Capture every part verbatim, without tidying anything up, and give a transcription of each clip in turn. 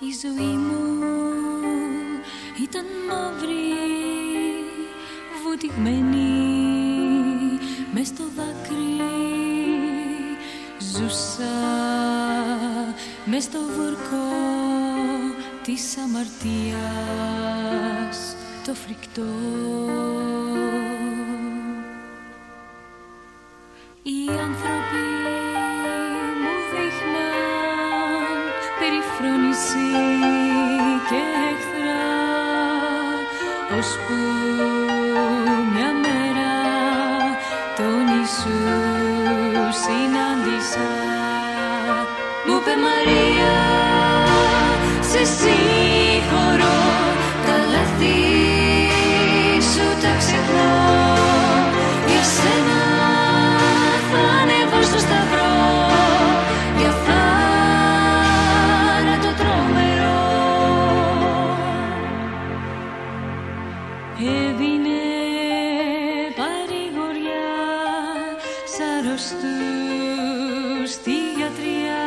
Η ζωή μου ήταν μαύρη, βουτυγμένη μες στο δάκρυ. Ζούσα μες στο βούρκο της αμαρτίας, το φρικτό. Οι άνθρωποι μου δείχναν περιφρόνηση και εχθρά, ώσπου μια μέρα τον Ιησού συνάντησα. Μου είπε Μαρία, σε συγχωρώ, τα λάθη σου τα ξεχνώ, για σένα θα ανέβω στο σταυρό, για θάνατο τρομερό. Έδινε παρηγοριά σ' αρρώστους στη γιατριά,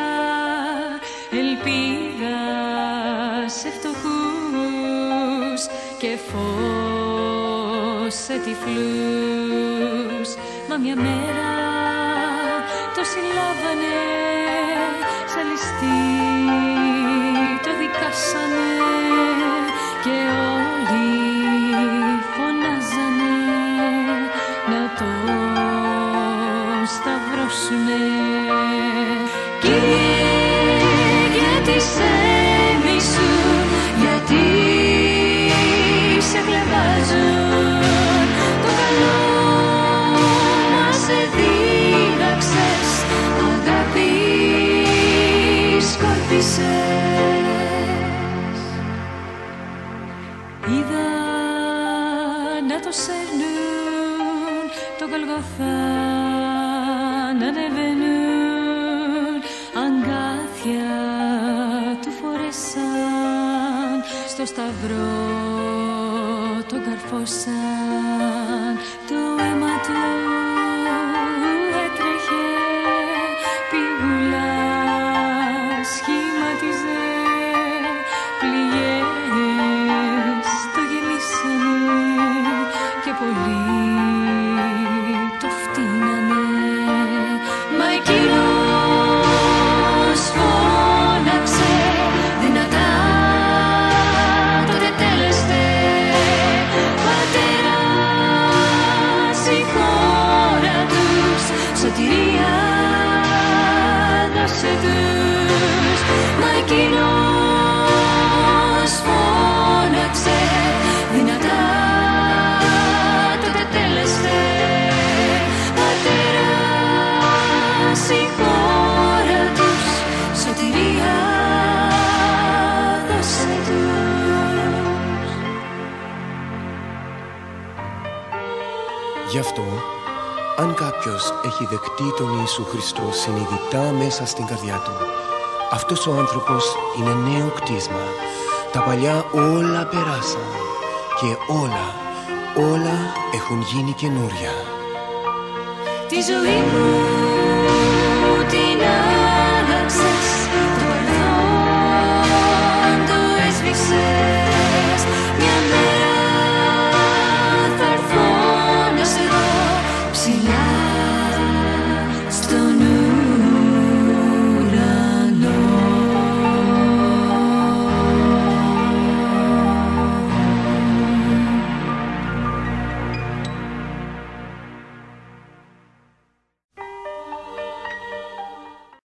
ελπίδα σε φτωχούς και φως σε τυφλούς. Μα μια μέρα το συλλάβανε σαν ληστή, το δικάσανε και όλοι φωνάζανε να τον σταυρώσουνε. Κύριε, γιατί σε μισούν, γιατί σε χλεβάζουν, το καλό μας εδίδαξες, αγάπη σκόρπισες. Είδα να το σέρνουν, το Γολγοθά να ανεβαίνουν, αγκάθια του φορέσαν, στο σταυρό τον καρφώσαν, το αίμα του έτρεχε πηγούλα, σχήματιζε πληγές, το γεμίσανε και πολλοί το φτύνανε. Μα εκείνος φώναξε δυνατά, το τετέλεστε, Πατέρα, συγχώρα τους, σωτηρία δώσε τους. Μα εκείνος φώναξε δυνατά, το τετέλεστε, Πατέρα, συγχώρα τους, σωτηρία δώσε τους. Γι' αυτό, αν κάποιος έχει δεκτεί τον Ιησού Χριστό συνειδητά μέσα στην καρδιά του, αυτός ο άνθρωπος είναι νέο κτίσμα. Τα παλιά όλα περάσαν και όλα, όλα έχουν γίνει καινούρια. Τη ζωή μου